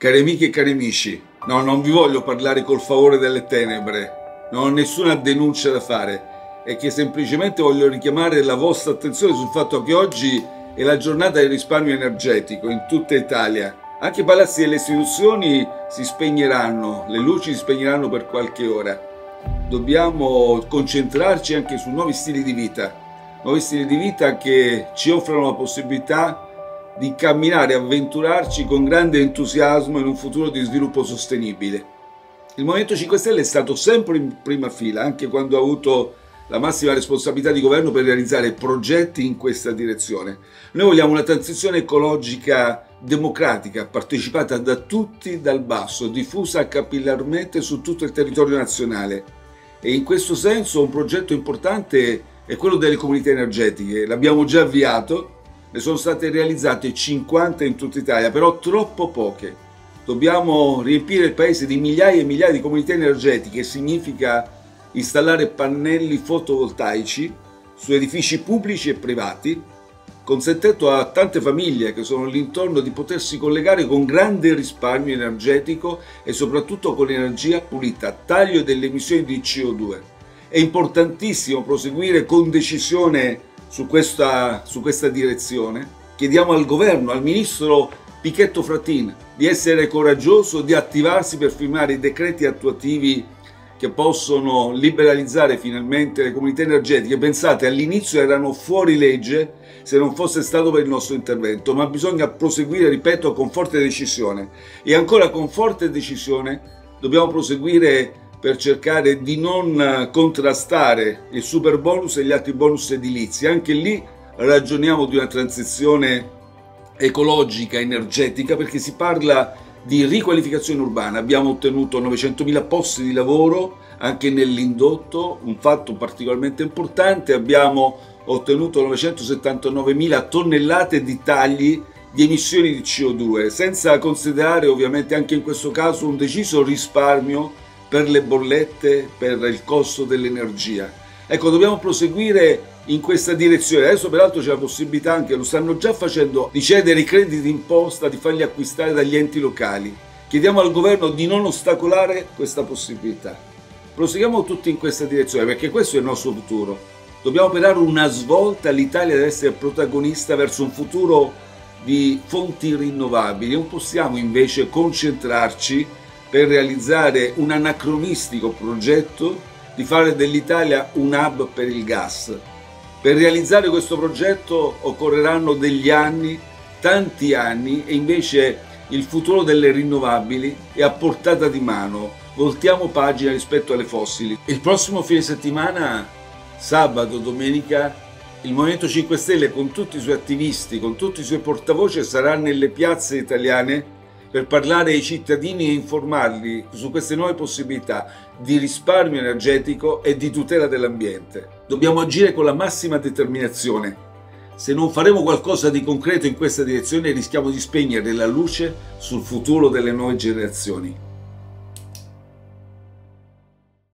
Cari amiche e cari amici, no, non vi voglio parlare col favore delle tenebre, non ho nessuna denuncia da fare, è che semplicemente voglio richiamare la vostra attenzione sul fatto che oggi è la giornata del risparmio energetico in tutta Italia. Anche i palazzi delle istituzioni si spegneranno, le luci si spegneranno per qualche ora. Dobbiamo concentrarci anche su nuovi stili di vita che ci offrono la possibilità di camminare e avventurarci con grande entusiasmo in un futuro di sviluppo sostenibile. Il Movimento 5 Stelle è stato sempre in prima fila, anche quando ha avuto la massima responsabilità di governo per realizzare progetti in questa direzione. Noi vogliamo una transizione ecologica democratica, partecipata da tutti dal basso, diffusa capillarmente su tutto il territorio nazionale. E in questo senso un progetto importante è quello delle comunità energetiche. L'abbiamo già avviato. Ne sono state realizzate 50 in tutta Italia, però troppo poche. Dobbiamo riempire il paese di migliaia e migliaia di comunità energetiche, significa installare pannelli fotovoltaici su edifici pubblici e privati, consentendo a tante famiglie che sono all'intorno di potersi collegare con grande risparmio energetico e soprattutto con energia pulita, taglio delle emissioni di CO2. È importantissimo proseguire con decisione su questa direzione. Chiediamo al governo, al ministro Pichetto Fratin, di essere coraggioso, di attivarsi per firmare i decreti attuativi che possono liberalizzare finalmente le comunità energetiche. Pensate, all'inizio erano fuori legge se non fosse stato per il nostro intervento, ma bisogna proseguire, ripeto, con forte decisione. E ancora con forte decisione dobbiamo proseguire per cercare di non contrastare il super bonus e gli altri bonus edilizi. Anche lì ragioniamo di una transizione ecologica, energetica, perché si parla di riqualificazione urbana. Abbiamo ottenuto 900.000 posti di lavoro anche nell'indotto, un fatto particolarmente importante. Abbiamo ottenuto 979.000 tonnellate di tagli di emissioni di CO2, senza considerare ovviamente anche in questo caso un deciso risparmio per le bollette, per il costo dell'energia. Ecco, dobbiamo proseguire in questa direzione. Adesso peraltro c'è la possibilità, anche lo stanno già facendo, di cedere i crediti d'imposta, di farli acquistare dagli enti locali. Chiediamo al governo di non ostacolare questa possibilità. Proseguiamo tutti in questa direzione, perché questo è il nostro futuro. Dobbiamo operare una svolta, l'Italia deve essere protagonista verso un futuro di fonti rinnovabili. Non possiamo invece concentrarci per realizzare un anacronistico progetto di fare dell'Italia un hub per il gas. Per realizzare questo progetto occorreranno degli anni, tanti anni, e invece il futuro delle rinnovabili è a portata di mano. Voltiamo pagina rispetto alle fossili. Il prossimo fine settimana, sabato, domenica, il Movimento 5 Stelle con tutti i suoi attivisti, con tutti i suoi portavoce sarà nelle piazze italiane per parlare ai cittadini e informarli su queste nuove possibilità di risparmio energetico e di tutela dell'ambiente. Dobbiamo agire con la massima determinazione. Se non faremo qualcosa di concreto in questa direzione rischiamo di spegnere la luce sul futuro delle nuove generazioni.